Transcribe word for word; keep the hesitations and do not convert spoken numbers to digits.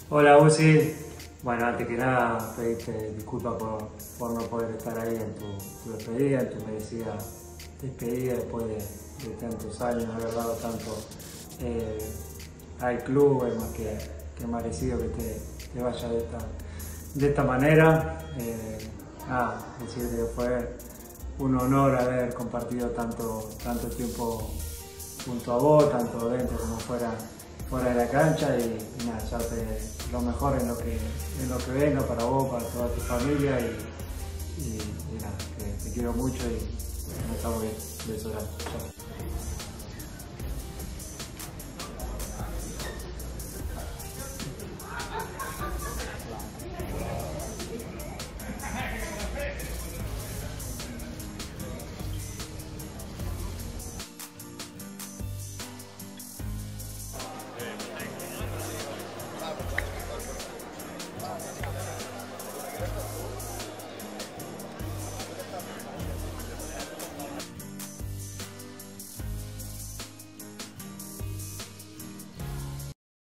Hola Uzi, bueno, antes que nada pedirte disculpas por, por no poder estar ahí en tu, tu despedida, en tu merecida despedida después de, de tantos años, haber dado tanto eh, al club, es más que, que merecido que te, te vaya de esta, de esta manera. Eh, nada, decirte que fue un honor haber compartido tanto, tanto tiempo junto a vos, tanto dentro como fuera, fuera de la cancha, y, y nada, desearte lo mejor en lo que, en lo que venga para vos, para toda tu familia, y, y, y nada, que te quiero mucho y nos estamos bien. Besos grandes. Chao.